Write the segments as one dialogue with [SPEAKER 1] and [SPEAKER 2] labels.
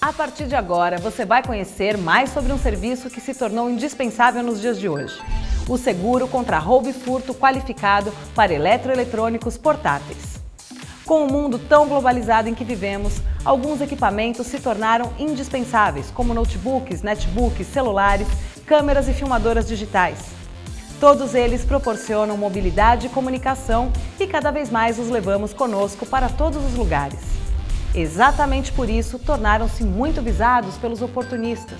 [SPEAKER 1] A partir de agora, você vai conhecer mais sobre um serviço que se tornou indispensável nos dias de hoje. O seguro contra roubo e furto qualificado para eletroeletrônicos portáteis. Com o mundo tão globalizado em que vivemos, alguns equipamentos se tornaram indispensáveis, como notebooks, netbooks, celulares, câmeras e filmadoras digitais. Todos eles proporcionam mobilidade e comunicação e cada vez mais os levamos conosco para todos os lugares. Exatamente por isso, tornaram-se muito visados pelos oportunistas.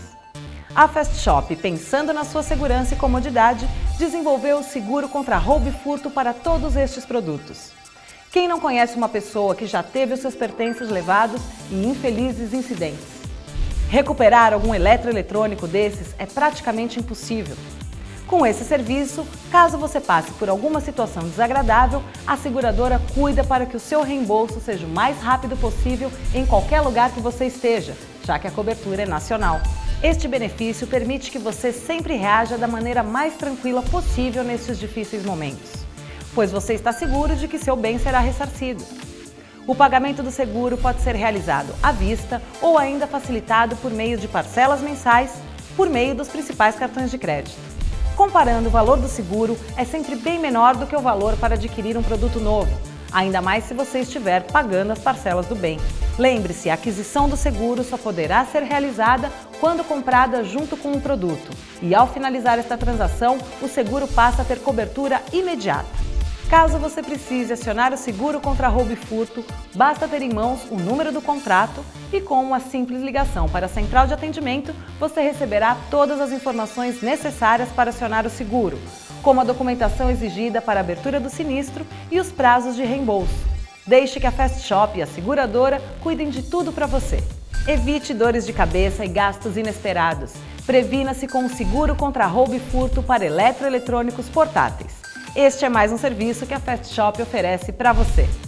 [SPEAKER 1] A Fast Shop, pensando na sua segurança e comodidade, desenvolveu o seguro contra roubo e furto para todos estes produtos. Quem não conhece uma pessoa que já teve os seus pertences levados em infelizes incidentes? Recuperar algum eletroeletrônico desses é praticamente impossível. Com esse serviço, caso você passe por alguma situação desagradável, a seguradora cuida para que o seu reembolso seja o mais rápido possível em qualquer lugar que você esteja, já que a cobertura é nacional. Este benefício permite que você sempre reaja da maneira mais tranquila possível nestes difíceis momentos, pois você está seguro de que seu bem será ressarcido. O pagamento do seguro pode ser realizado à vista ou ainda facilitado por meio de parcelas mensais por meio dos principais cartões de crédito. Comparando o valor do seguro, é sempre bem menor do que o valor para adquirir um produto novo, ainda mais se você estiver pagando as parcelas do bem. Lembre-se, a aquisição do seguro só poderá ser realizada quando comprada junto com o produto, e ao finalizar esta transação, o seguro passa a ter cobertura imediata. Caso você precise acionar o seguro contra roubo e furto, basta ter em mãos o número do contrato e com uma simples ligação para a central de atendimento, você receberá todas as informações necessárias para acionar o seguro, como a documentação exigida para a abertura do sinistro e os prazos de reembolso. Deixe que a Fast Shop e a seguradora cuidem de tudo para você. Evite dores de cabeça e gastos inesperados. Previna-se com o seguro contra roubo e furto para eletroeletrônicos portáteis. Este é mais um serviço que a Fast Shop oferece para você.